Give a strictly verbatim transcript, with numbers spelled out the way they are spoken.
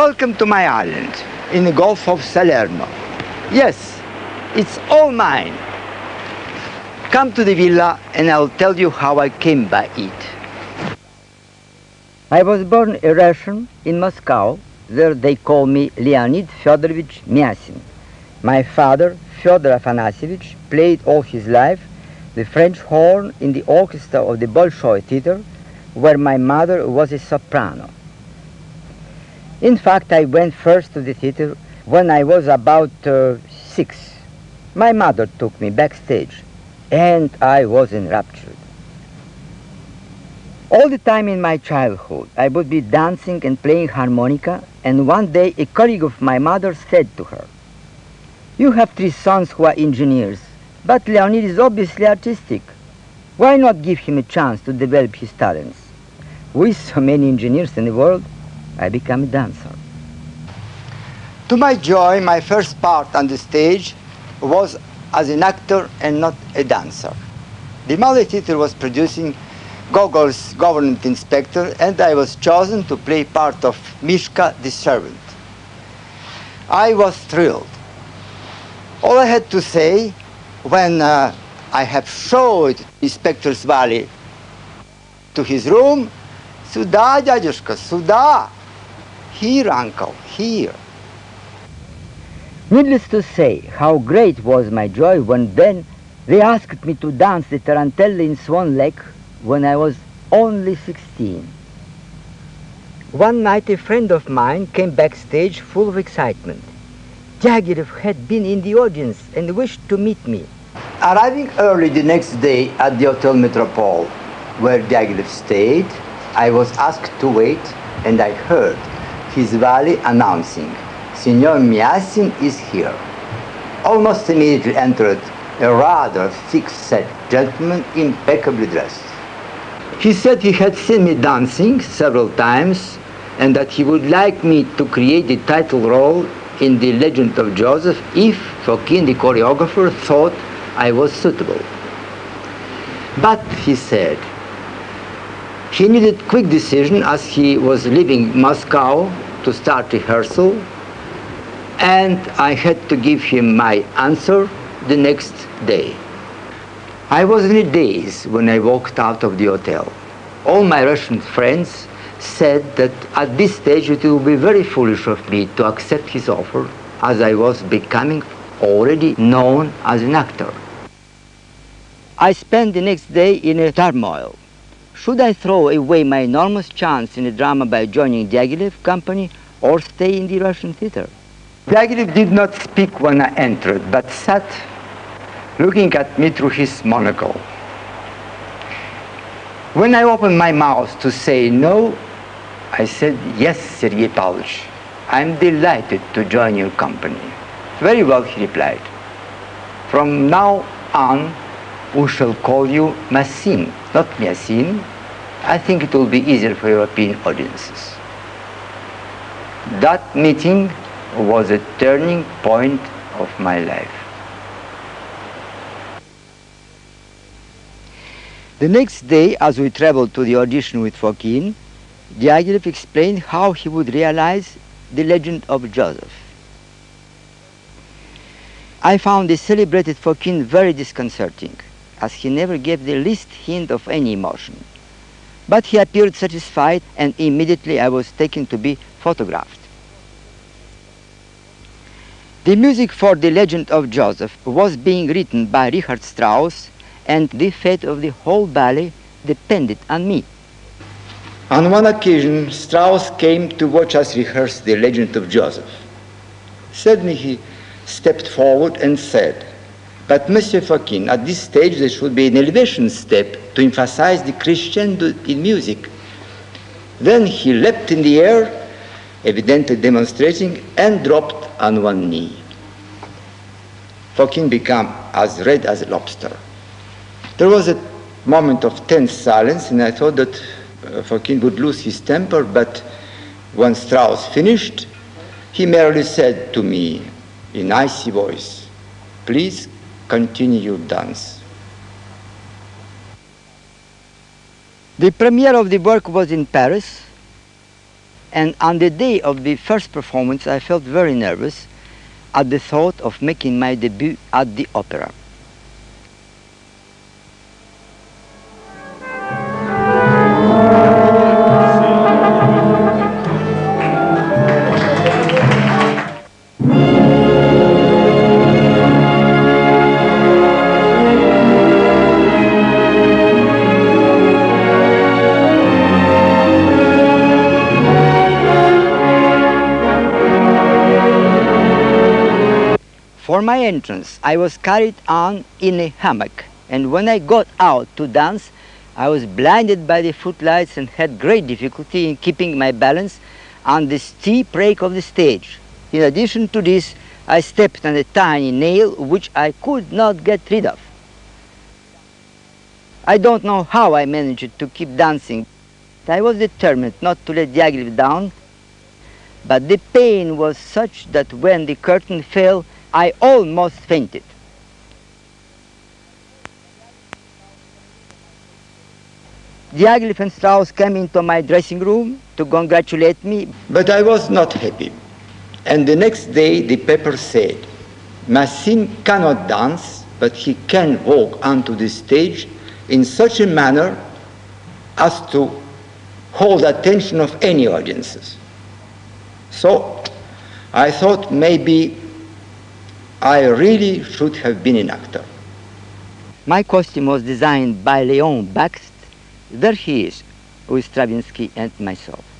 Welcome to my island in the Gulf of Salerno. Yes, it's all mine. Come to the villa and I'll tell you how I came by it. I was born a Russian in Moscow. There they call me Leonide Fyodorovich Massine. My father, Fyodor Afanasievich, played all his life the French horn in the orchestra of the Bolshoi Theater, where my mother was a soprano. In fact, I went first to the theater when I was about uh, six. My mother took me backstage, and I was enraptured. All the time in my childhood, I would be dancing and playing harmonica, and one day a colleague of my mother said to her, "You have three sons who are engineers, but Leonide is obviously artistic. Why not give him a chance to develop his talents?" With so many engineers in the world, I became a dancer. To my joy, my first part on the stage was as an actor and not a dancer. The Ballet Theater was producing Gogol's government inspector, and I was chosen to play part of Mishka the servant. I was thrilled. All I had to say when uh, I have showed Inspector's Valley to his room, "Сюда, дядюшка, сюда! Here, uncle, here." Needless to say, how great was my joy when then they asked me to dance the tarantella in Swan Lake when I was only sixteen. One night a friend of mine came backstage full of excitement. Diaghilev had been in the audience and wished to meet me. Arriving early the next day at the Hotel Metropole, where Diaghilev stayed, I was asked to wait, and I heard his valet announcing, "Signor Massine is here." Almost immediately entered a rather thick-set gentleman, impeccably dressed. He said he had seen me dancing several times and that he would like me to create the title role in The Legend of Joseph if Fokin, the choreographer, thought I was suitable. But, he said, he needed quick decision as he was leaving Moscow to start rehearsal, and I had to give him my answer the next day. I was in a daze when I walked out of the hotel. All my Russian friends said that at this stage it would be very foolish of me to accept his offer, as I was becoming already known as an actor. I spent the next day in a turmoil. Should I throw away my enormous chance in a drama by joining Diaghilev company or stay in the Russian theater? Diaghilev did not speak when I entered, but sat looking at me through his monocle. When I opened my mouth to say no, I said, "Yes, Sergei Pavlovich, I'm delighted to join your company." "Very well," he replied. "From now on, we shall call you Massine, not Massine. I think it will be easier for European audiences." That meeting was a turning point of my life. The next day, as we traveled to the audition with Fokin, Diaghilev explained how he would realize The Legend of Joseph. I found the celebrated Fokin very disconcerting, as he never gave the least hint of any emotion. But he appeared satisfied, and immediately I was taken to be photographed. The music for The Legend of Joseph was being written by Richard Strauss, and the fate of the whole ballet depended on me. On one occasion, Strauss came to watch us rehearse The Legend of Joseph. Suddenly he stepped forward and said, "But Monsieur Fokin, at this stage there should be an elevation step to emphasize the crescendo in music." Then he leapt in the air, evidently demonstrating, and dropped on one knee. Fokin became as red as a lobster. There was a moment of tense silence, and I thought that uh, Fokin would lose his temper, but when Strauss finished, he merely said to me in icy voice, "Please continue your dance." The premiere of the work was in Paris, And on the day of the first performance, I felt very nervous at the thought of making my debut at the opera. For my entrance, I was carried on in a hammock, and when I got out to dance, I was blinded by the footlights and had great difficulty in keeping my balance on the steep rake of the stage. In addition to this, I stepped on a tiny nail which I could not get rid of. I don't know how I managed to keep dancing. I was determined not to let the agile down, but the pain was such that when the curtain fell, I almost fainted. The Agilif and Strauss came into my dressing room to congratulate me, but I was not happy. And the next day the paper said, Massine cannot dance, but he can walk onto the stage in such a manner as to hold attention of any audiences. So I thought maybe I really should have been an actor. My costume was designed by Leon Bakst. There he is, with Stravinsky and myself.